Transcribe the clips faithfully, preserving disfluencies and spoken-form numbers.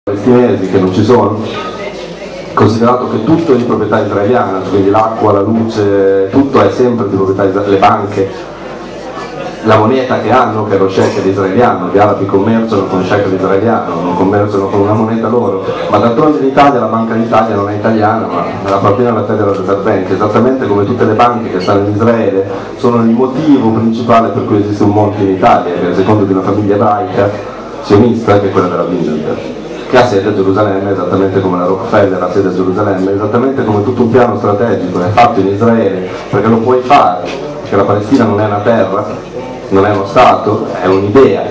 palestinesi che non ci sono, considerato che tutto è di proprietà israeliana, quindi l'acqua, la luce, tutto è sempre di proprietà israeliana, le banche, la moneta che hanno, che è lo shekel israeliano, gli arabi commerciano con shekel israeliano, non commerciano con una moneta loro, ma d'altronde in Italia la Banca d'Italia non è italiana, ma appartiene alla Federal Reserve Bank, esattamente come tutte le banche che stanno in Israele sono il motivo principale per cui esiste un monte in Italia, che è il secondo di una famiglia ebraica sionista, che è quella della Windenberg, che ha sede a Gerusalemme, esattamente come la Rockefeller ha sede a Gerusalemme, esattamente come tutto un piano strategico è fatto in Israele, perché lo puoi fare, perché la Palestina non è una terra, non è uno Stato, è un'idea,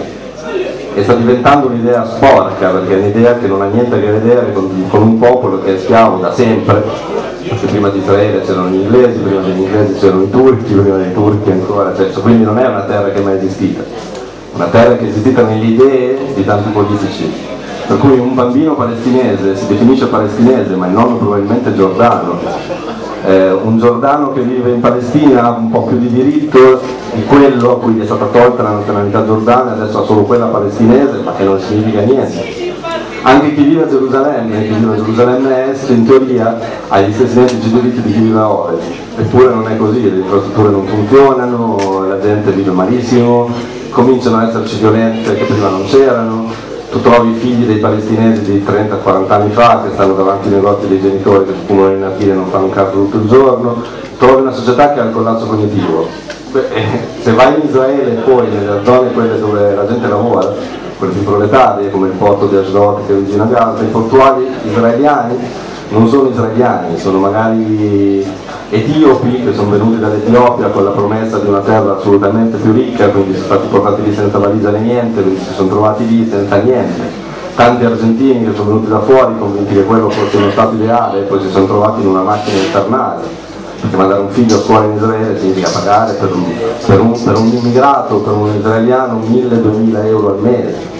e sta diventando un'idea sporca, perché è un'idea che non ha niente a che vedere con, con un popolo che è schiavo da sempre, perché prima di Israele c'erano gli inglesi, prima degli inglesi c'erano i turchi, prima dei turchi ancora, cioè, quindi non è una terra che è mai esistita, una terra che è esistita nelle idee di tanti politici. Per cui un bambino palestinese si definisce palestinese, ma il nonno probabilmente giordano. Eh, un giordano che vive in Palestina ha un po' più di diritto di quello a cui gli è stata tolta la nazionalità giordana, adesso ha solo quella palestinese, ma che non significa niente. Anche chi vive a Gerusalemme, chi vive a Gerusalemme Est, in teoria ha gli stessi identici diritti di chi vive a Ovest, eppure non è così, le infrastrutture non funzionano, la gente vive malissimo, cominciano ad esserci violenze che prima non c'erano. Tu trovi i figli dei palestinesi di trenta quaranta anni fa che stanno davanti ai negozi dei genitori che fumano in natire e non fanno un cazzo tutto il giorno, trovi una società che ha il collasso cognitivo. Beh, se vai in Israele e poi nelle zone quelle dove la gente lavora, quelle più proletarie come il porto di Ashdod che è vicino a Gaza, i portuali israeliani non sono israeliani, sono magari etiopi che sono venuti dall'Etiopia con la promessa di una terra assolutamente più ricca, quindi sono stati portati lì senza valigia né niente, quindi si sono trovati lì senza niente. Tanti argentini che sono venuti da fuori convinti che quello fosse uno stato ideale e poi si sono trovati in una macchina infernale, perché mandare un figlio a scuola in Israele significa pagare per un, per un, per un immigrato, per un israeliano mille duemila euro al mese,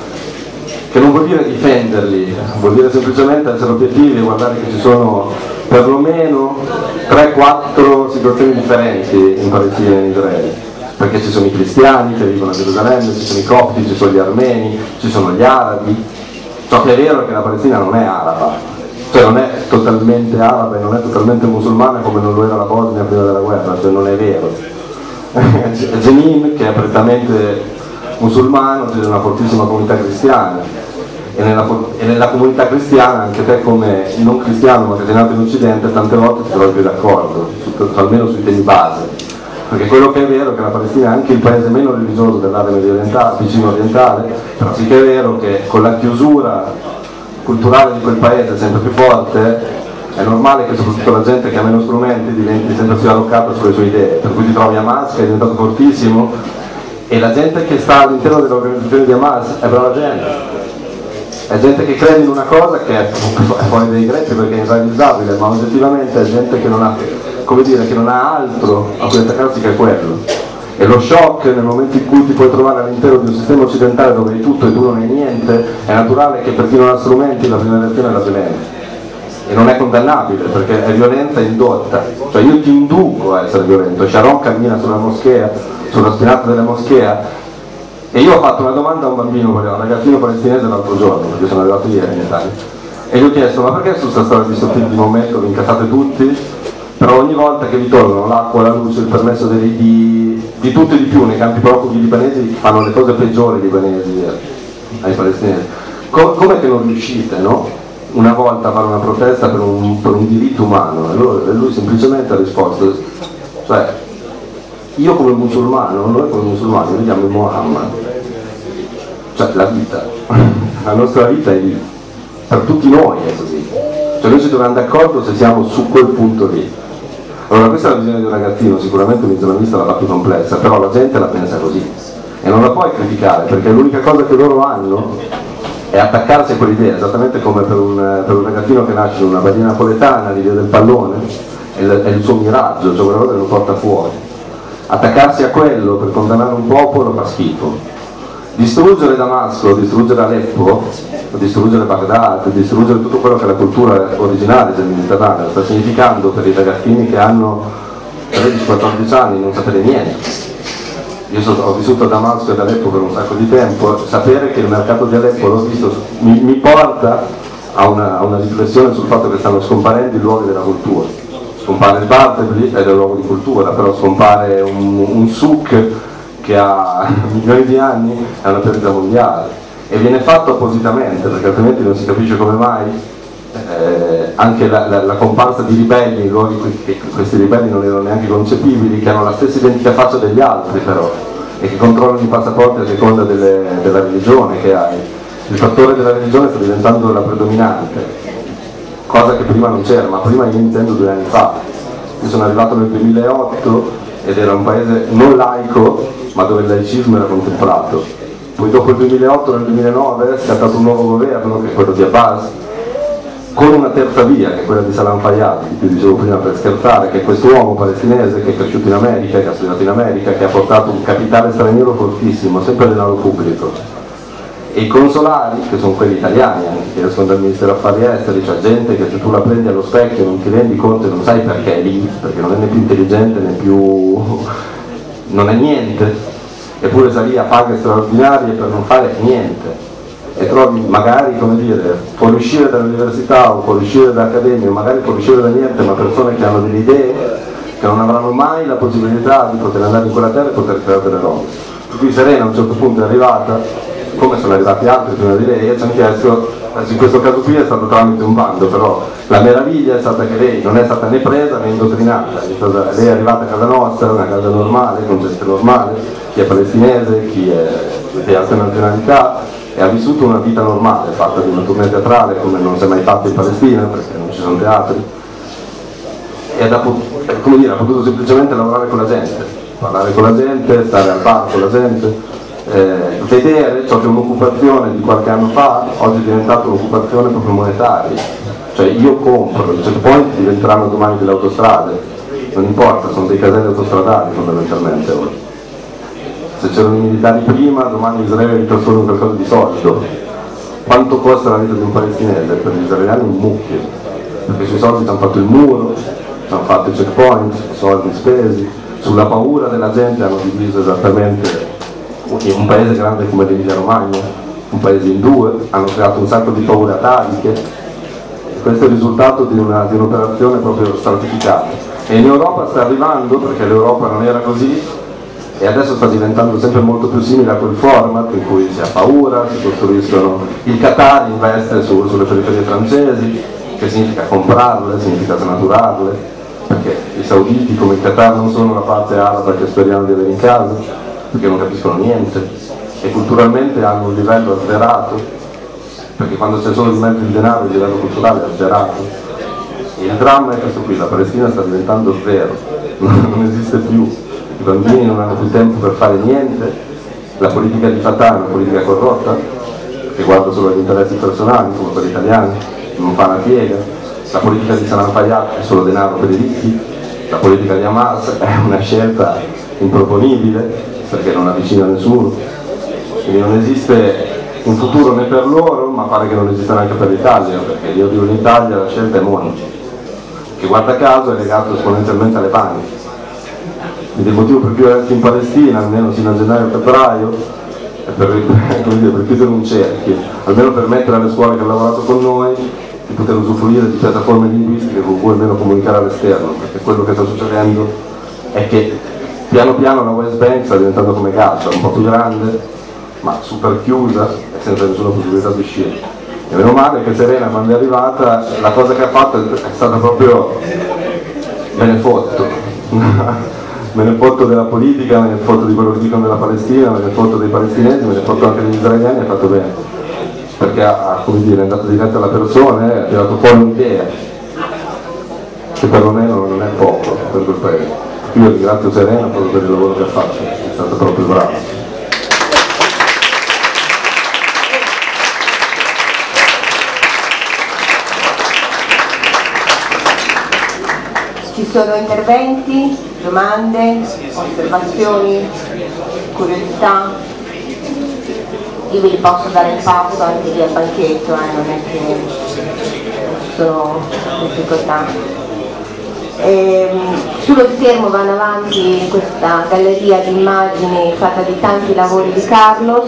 che non vuol dire difenderli, vuol dire semplicemente essere obiettivi e guardare che ci sono perlomeno tre quattro situazioni differenti in Palestina e in Israele, perché ci sono i cristiani che vivono a Gerusalemme, ci sono i copti, ci sono gli armeni, ci sono gli arabi. Ciò che è vero è che la Palestina non è araba, cioè non è totalmente araba e non è totalmente musulmana come non lo era la Bosnia prima della guerra, cioè non è vero. Jenin, che è prettamente musulmano, c'è una fortissima comunità cristiana, e nella, e nella comunità cristiana anche te come non cristiano ma che sei nato in Occidente tante volte ti trovi più d'accordo, su, almeno sui temi base, perché quello che è vero è che la Palestina è anche il paese meno religioso dell'area medio orientale, vicino orientale, però sì che è vero che con la chiusura culturale di quel paese sempre più forte è normale che soprattutto la gente che ha meno strumenti diventi sempre più alloccata sulle sue idee, per cui ti trovi Hamas che è diventato fortissimo e la gente che sta all'interno dell'organizzazione di Hamas è brava gente, è gente che crede in una cosa che è fuori dai greci perché è irrealizzabile, ma oggettivamente è gente che non ha, come dire, che non ha altro a cui attaccarsi che quello. E lo shock nel momento in cui ti puoi trovare all'interno di un sistema occidentale dove hai tutto e tu non hai niente, è naturale che per chi non ha strumenti la prima reazione è la violenza. E non è condannabile perché è violenza indotta, cioè io ti induco a essere violento. Sharon cammina sulla moschea, sulla spinata della moschea, e io ho fatto una domanda a un bambino, un ragazzino palestinese l'altro giorno, perché sono arrivato ieri in Italia, e gli ho chiesto: ma perché su questa storia di sto film di momento vi incazzate tutti, però ogni volta che vi tolgono l'acqua, la luce, il permesso dei, di, di tutto e di più nei campi profughi libanesi fanno le cose peggiori ai libanesi, ai palestinesi, Com- com'è che non riuscite, no? Una volta a fare una protesta per un, per un diritto umano? E lui, e lui semplicemente ha risposto, cioè io come musulmano, noi come musulmani vediamo il Muhammad, cioè la vita, la nostra vita è lì, per tutti noi è così, cioè noi ci troviamo d'accordo se siamo su quel punto lì. Allora questa è la visione di un ragazzino, sicuramente un islamista la fa più complessa, però la gente la pensa così e non la puoi criticare perché l'unica cosa che loro hanno è attaccarsi a quell'idea, esattamente come per un, per un ragazzino che nasce in una badia napoletana, l'idea del pallone è il, è il suo miraggio, cioè quella cosa che lo porta fuori. Attaccarsi a quello per condannare un popolo fa schifo. Distruggere Damasco, distruggere Aleppo, distruggere Baghdad, distruggere tutto quello che è la cultura originale del Mediterraneo sta significando per i ragazzini che hanno tredici quattordici anni non sapere niente. io sono, ho vissuto a Damasco e ad Aleppo per un sacco di tempo, sapere che il mercato di Aleppo l'ho visto mi, mi porta a una, a una riflessione sul fatto che stanno scomparendo i luoghi della cultura. Scompare il Bartleby ed è un luogo di cultura, però scompare un, un souk che ha milioni di anni, è una perdita mondiale e viene fatto appositamente, perché altrimenti non si capisce come mai eh, anche la, la, la comparsa di ribelli in luoghi che questi ribelli non erano neanche concepibili, che hanno la stessa identica faccia degli altri però e che controllano i passaporti a seconda delle, della religione che hai. Il fattore della religione sta diventando la predominante, cosa che prima non c'era, ma prima io intendo due anni fa. Io sono arrivato nel duemilaotto ed era un paese non laico, ma dove il laicismo era contemplato. Poi dopo il duemilaotto, nel duemilanove, è scattato un nuovo governo, che è quello di Abbas, con una terza via, che è quella di Salam Fayyad, di cui dicevo prima per scherzare, che è questo uomo palestinese che è cresciuto in America, che ha studiato in America, che ha portato un capitale straniero fortissimo, sempre denaro pubblico. E i consolari, che sono quelli italiani, che escono dal Ministero Affari Esteri, c'è gente che se tu la prendi allo specchio non ti rendi conto e non sai perché è lì, perché non è né più intelligente né più... non è niente, eppure sta lì a paghe straordinarie per non fare niente. E trovi magari, come dire, fuoriuscire dall'università o fuoriuscire dall'accademia, magari fuoriuscire da niente, ma persone che hanno delle idee, che non avranno mai la possibilità di poter andare in quella terra e poter creare delle robe. Per cui Serena a un certo punto è arrivata, come sono arrivati altri prima di lei, e ci hanno chiesto, in questo caso qui è stato tramite un bando, però la meraviglia è stata che lei non è stata né presa né indottrinata, lei è arrivata a casa nostra, una casa normale, con gente normale, chi è palestinese, chi è di altre nazionalità, e ha vissuto una vita normale, fatta di una tournée teatrale come non si è mai fatto in Palestina, perché non ci sono teatri, e ha, come dire, ha potuto semplicemente lavorare con la gente, parlare con la gente, stare al bar con la gente, Eh, vedere ciò che un'occupazione di qualche anno fa oggi è diventata un'occupazione proprio monetaria, cioè io compro, i checkpoint diventeranno domani delle autostrade, non importa, sono dei caselli autostradali fondamentalmente ora. Se c'erano i militari prima, domani Israele li trasforma in qualcosa di solido. Quanto costa la vita di un palestinese? Per gli israeliani un mucchio, perché sui soldi ci hanno fatto il muro, ci hanno fatto i checkpoint, soldi spesi, sulla paura della gente hanno diviso esattamente un paese grande come l'Emilia Romagna, un paese in due, hanno creato un sacco di paure ataliche e questo è il risultato di, una, di un'operazione proprio stratificata. E in Europa sta arrivando, perché l'Europa non era così, e adesso sta diventando sempre molto più simile a quel format in cui si ha paura, si costruiscono, il Qatar investe su, sulle periferie francesi, che significa comprarle, significa snaturarle, perché i sauditi come il Qatar non sono la parte araba che speriamo di avere in casa, perché non capiscono niente e culturalmente hanno un livello azzerato, perché quando c'è solo di mezzo il denaro il livello culturale è azzerato. E il dramma è questo qui, la Palestina sta diventando zero, non esiste più, i bambini non hanno più tempo per fare niente, la politica di Fatah è una politica corrotta che guarda solo agli interessi personali come quelli italiani, non fa una piega, la politica di Salam Fayyad è solo denaro per i ricchi, la politica di Hamas è una scelta improponibile perché non avvicina nessuno, quindi non esiste un futuro né per loro, ma pare che non esista neanche per l'Italia, perché io dico in Italia la scelta è Monti, che guarda caso è legato esponenzialmente alle banche. Quindi il motivo per cui resti in Palestina, almeno fino a gennaio-febbraio, è per, per, dire, per chiudere un cerchio, almeno permettere alle scuole che hanno lavorato con noi di poter usufruire di piattaforme linguistiche con cui almeno comunicare all'esterno, perché quello che sta succedendo è che piano piano la West Bank sta diventando come Gaza, un po' più grande, ma super chiusa e senza nessuna possibilità di uscire. E meno male che Serena, quando è arrivata, la cosa che ha fatto è stata proprio me ne fotto. Me ne fotto della politica, me ne fotto di quello che dicono della Palestina, me ne fotto dei palestinesi, me ne fotto anche degli israeliani, ha fatto bene. Perché ha, come dire, è andato diretto alla persona e ha tirato fuori un'idea, che perlomeno non è poco per quel paese. Io ringrazio Serena proprio per il lavoro che ha fatto, è stata proprio brava. Ci sono interventi, domande, osservazioni, curiosità? Io vi posso dare il passo anche lì al banchetto, eh, non è che ci sono difficoltà. Eh, sullo schermo vanno avanti questa galleria di immagini fatta di tanti lavori di Carlos.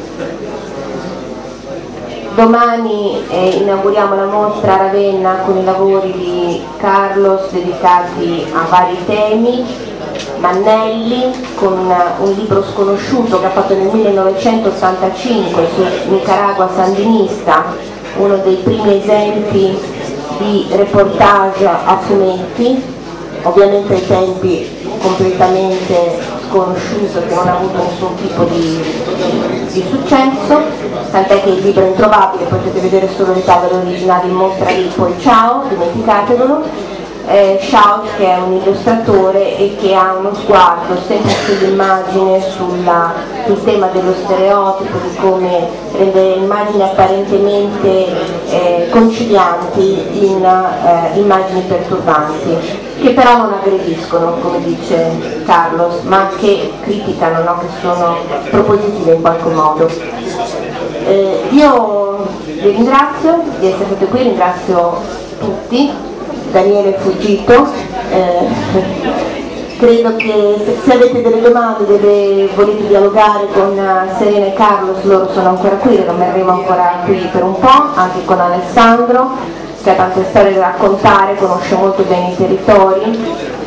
Domani eh, inauguriamo la mostra a Ravenna con i lavori di Carlos dedicati a vari temi. Mannelli con un libro sconosciuto che ha fatto nel millenovecentottantacinque sul Nicaragua sandinista, uno dei primi esempi di reportage a fumetti, ovviamente ai tempi completamente sconosciuto, che non ha avuto nessun tipo di, di successo, tant'è che il libro è introvabile, potete vedere solo le tavole originali in mostra lì, poi ciao, dimenticatevelo. Eh, Schaut, che è un illustratore e che ha uno sguardo sempre sull'immagine, sulla, sul tema dello stereotipo, di come rendere immagini apparentemente eh, concilianti in eh, immagini perturbanti, che però non aggrediscono, come dice Carlos, ma che criticano, no? Che sono propositive in qualche modo. Eh, io vi ringrazio di essere stati qui, ringrazio tutti. Daniele è fuggito, eh, credo che se, se avete delle domande, delle, volete dialogare con Serena e Carlos, loro sono ancora qui, rimarremo ancora qui per un po', anche con Alessandro, che ha tante storie da raccontare, conosce molto bene i territori.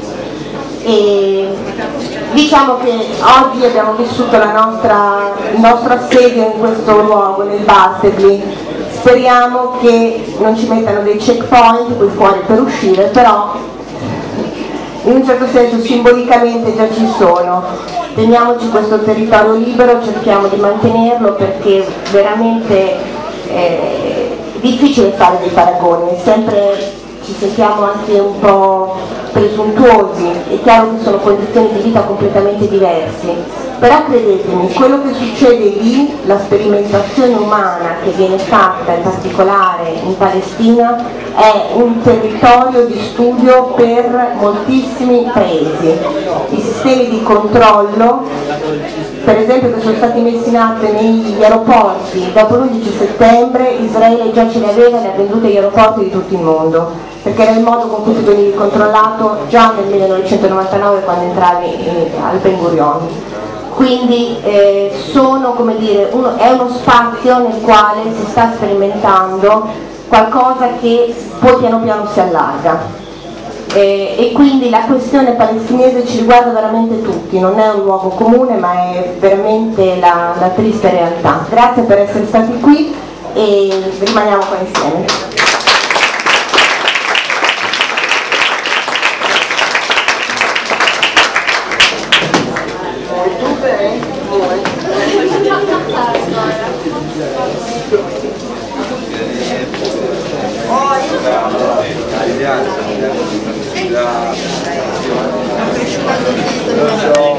E diciamo che oggi abbiamo vissuto la nostra, il nostro assedio in questo luogo, nel Bastedly. Speriamo che non ci mettano dei checkpoint qui fuori per uscire, però in un certo senso simbolicamente già ci sono. Teniamoci questo territorio libero, cerchiamo di mantenerlo, perché veramente è difficile fare dei paragoni, sempre ci sentiamo anche un po' presuntuosi, è chiaro che sono condizioni di vita completamente diverse, però credetemi, quello che succede lì, la sperimentazione umana che viene fatta in particolare in Palestina, è un territorio di studio per moltissimi paesi. I sistemi di controllo, per esempio, che sono stati messi in atto negli aeroporti dopo l'undici settembre, Israele già ce li aveva e li ha venduti agli aeroporti di tutto il mondo, perché era il modo con cui tu venivi controllato già nel millenovecentonovantanove quando entravi al Ben Gurion. Quindi eh, sono, come dire, uno, è uno spazio nel quale si sta sperimentando qualcosa che poi piano piano si allarga. Eh, e quindi la questione palestinese ci riguarda veramente tutti, non è un luogo comune, ma è veramente la, la triste realtà. Grazie per essere stati qui e rimaniamo qua insieme. Oh,